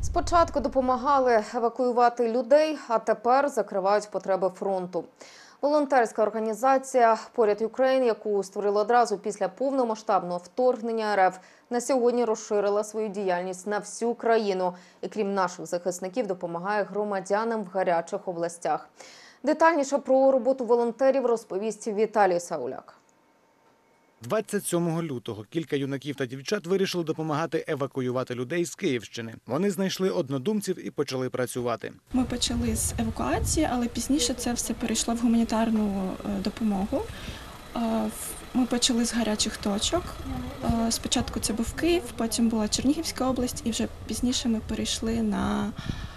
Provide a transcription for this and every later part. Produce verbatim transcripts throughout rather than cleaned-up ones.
Спочатку допомагали евакуювати людей, а тепер закривають потреби фронту. Волонтерська організація «Поряд Україн», яку створили одразу після повномасштабного вторгнення РФ, на сьогодні розширила свою діяльність на всю країну. І крім наших захисників, допомагає громадянам в гарячих областях. Детальніше про роботу волонтерів розповість Віталій Сауляк. двадцять сьомого лютого кілька юнаків та дівчат вирішили допомагати евакуювати людей з Київщини. Вони знайшли однодумців і почали працювати. Ми почали з евакуації, але пізніше це все перейшло в гуманітарну допомогу. Ми почали з гарячих точок. Спочатку це був Київ, потім була Чернігівська область, і вже пізніше ми перейшли на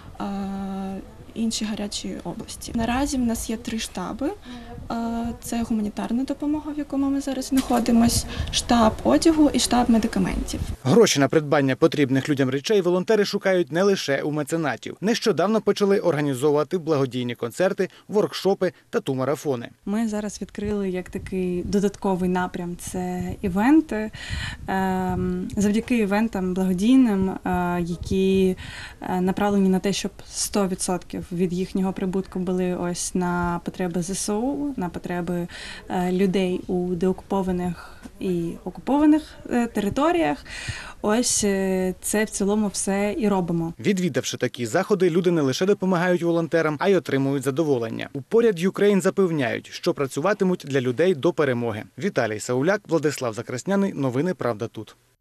інші гарячі області. Наразі в нас є три штаби. Це гуманітарна допомога, в якому ми зараз знаходимося, штаб одягу і штаб медикаментів. Гроші на придбання потрібних людям речей волонтери шукають не лише у меценатів. Нещодавно почали організовувати благодійні концерти, воркшопи та ту-марафони. Ми зараз відкрили як такий додатковий напрям – це івенти. Завдяки івентам благодійним, які направлені на те, щоб сто відсотків від їхнього прибутку були ось на потреби ЗСУ, на потреби людей у деокупованих і окупованих територіях. Ось це в цілому все і робимо. Відвідавши такі заходи, люди не лише допомагають волонтерам, а й отримують задоволення. У «Поряд Україн» запевняють, що працюватимуть для людей до перемоги. Віталій Сауляк, Владислав Закрасняний. Новини «Правда тут».